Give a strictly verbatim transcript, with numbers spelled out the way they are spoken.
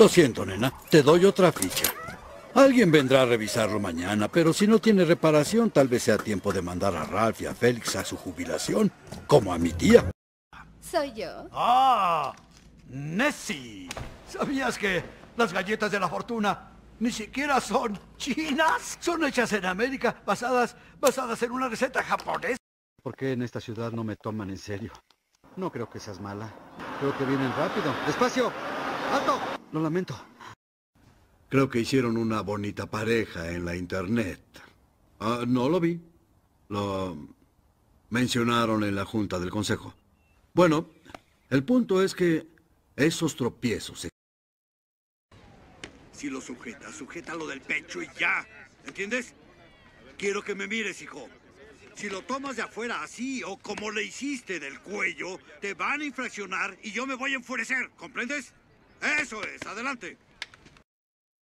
Lo siento, nena. Te doy otra ficha. Alguien vendrá a revisarlo mañana, pero si no tiene reparación, tal vez sea tiempo de mandar a Ralph y a Félix a su jubilación, como a mi tía. Soy yo. ¡Ah! ¡Nessie! ¿Sabías que las galletas de la fortuna ni siquiera son chinas? Son hechas en América, basadas, basadas en una receta japonesa. ¿Por qué en esta ciudad no me toman en serio? No creo que seas mala. Creo que vienen rápido. ¡Despacio! ¡Alto! Lo lamento. Creo que hicieron una bonita pareja en la internet. Ah, no lo vi. Lo mencionaron en la junta del consejo. Bueno, el punto es que esos tropiezos... Si lo sujetas, sujétalo del pecho y ya. ¿Entiendes? Quiero que me mires, hijo. Si lo tomas de afuera así o como le hiciste del cuello, te van a infraccionar y yo me voy a enfurecer. ¿Comprendes? Eso es. Adelante.